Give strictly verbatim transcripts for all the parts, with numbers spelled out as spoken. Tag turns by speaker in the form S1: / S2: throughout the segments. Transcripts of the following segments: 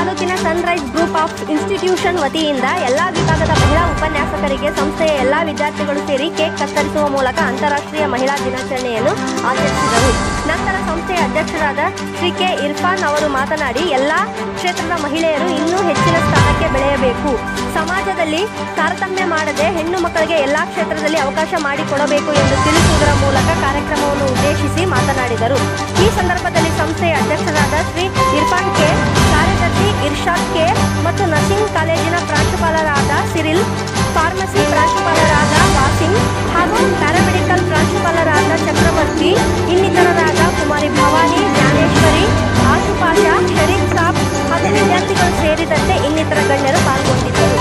S1: ತಾಲೂಕಿನ Sunrise group of institution ವತಿಯಿಂದ ಎಲ್ಲಾ ವಿಭಾಗದ ಮಹಿಳಾ ಉಪನ್ಯಾಸಕರಿಗೆ ಸಂಸ್ಥೆಯ ಎಲ್ಲಾ ವಿದ್ಯಾರ್ಥಿಗಳು ಸೇರಿ ಕೇಕ್ ಕತ್ತರಿಸುವ ಮೂಲಕ ಅಂತಾರಾಷ್ಟ್ರೀಯ ಮಹಿಳಾ ದಿನಾಚರಣೆಯನ್ನು ಆಚರಿಸಿದರು. ನಂತರ ಸಂಸ್ಥೆಯ ಅಧ್ಯಕ್ಷರಾದ ಶ್ರೀ ಕೆ ಇರ್ಫಾನ್ ಅವರು ಮಾತನಾಡಿ, ಎಲ್ಲಾ ಕ್ಷೇತ್ರದ ಮಹಿಳೆಯರು ಇನ್ನೂ ಹೆಚ್ಚಿನ ಸ್ಥಾನಕ್ಕೆ ಬೆಳೆಯಬೇಕು, ಸಮಾಜದಲ್ಲಿ ತಾರತಮ್ಯ ಮಾಡದೆ ಹೆಣ್ಣು ಮಕ್ಕಳಿಗೆ ಎಲ್ಲಾ ಕ್ಷೇತ್ರದಲ್ಲಿ ಅವಕಾಶ ಮಾಡಿಕೊಡಬೇಕು ಎಂದು ತಿಳಿಸುವುದರ ಮೂಲಕ ಕಾರ್ಯಕ್ರಮವನ್ನು ಉದ್ದೇಶಿಸಿ ಮಾತನಾಡಿದರು. ಈ ಸಂದರ್ಭದಲ್ಲಿ ಸಂಸ್ಥೆಯ ಅಧ್ಯಕ್ಷರಾದ ಶ್ರೀ ಇರ್ಫಾನ್ ಕೆ, ಕಾರ್ಯದರ್ಶಿ ಇರ್ಷಾದ್ ಕೆ ಮತ್ತು ನರ್ಸಿಂಗ್ ಕಾಲೇಜಿನ ಪ್ರಾಂಶುಪಾಲರಾದ ಸಿರಿಲ್, ಫಾರ್ಮಸಿ ಪ್ರಾಂಶುಪಾಲರಾದ ವಾಸಿಂ ಹಾಗೂ ಪ್ಯಾರಾಮೆಡಿಕಲ್ ಪ್ರಾಂಶುಪಾಲರಾದ ಚಕ್ರವರ್ತಿ, ಇನ್ನಿತರರಾದ ಕುಮಾರಿ ಭವಾನಿ, ಜ್ಞಾನೇಶ್ವರಿ, ಆಶುಪಾಶ, ಶರೀಫ್ ಸಾಬ್ ಹಾಗೂ ವಿದ್ಯಾರ್ಥಿಗಳು ಸೇರಿದಂತೆ ಇನ್ನಿತರ ಗಣ್ಯರು ಪಾಲ್ಗೊಂಡಿದ್ದರು.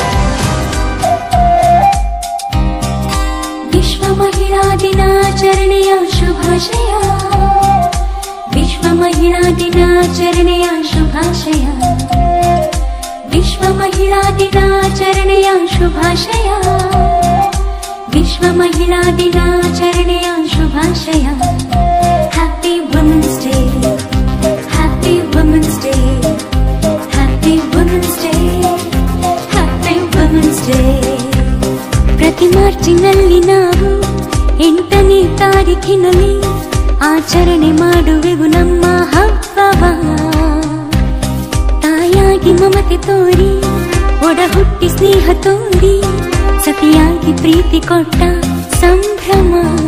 S2: ವಿಶ್ವ ಮಹಿಳಾ ದಿನಾಚರಣೆಯ ಶುಭಾಶಯ, ವಿಶ್ವ ಮಹಿಳಾ ದಿನಾಚರಣೆಯ ಶುಭಾಶಯ, ವಿಶ್ವ ಮಹಿಳಾ ದಿನಾಚರಣೆಯ ಶುಭಾಶಯ, ವಿಶ್ವ ಮಹಿಳಾ ದಿನಾಚರಣೆಯ ಶುಭಾಶಯ. Happy women's day, happy women's day, happy women's day, happy women's day. ಪ್ರತಿ ಮಾರ್ಚಿನಲ್ಲಿ ನಾವು ಎಂಟನೇ ತಾರೀಖಿನಲ್ಲಿ ಆಚರಣೆ ಮಾಡುವೆವು ನಮ್ಮ ಹಬ್ಬವ. ತಾಯಾಗಿ ಮಮತೆ ತೋರಿ, ಒಡ ಹುಟ್ಟಿ ಸ್ನೇಹ ತೋರಿ, ಸತಿಯಾಗಿ ಪ್ರೀತಿ ಕೊಟ್ಟ ಸಂಭ್ರಮ.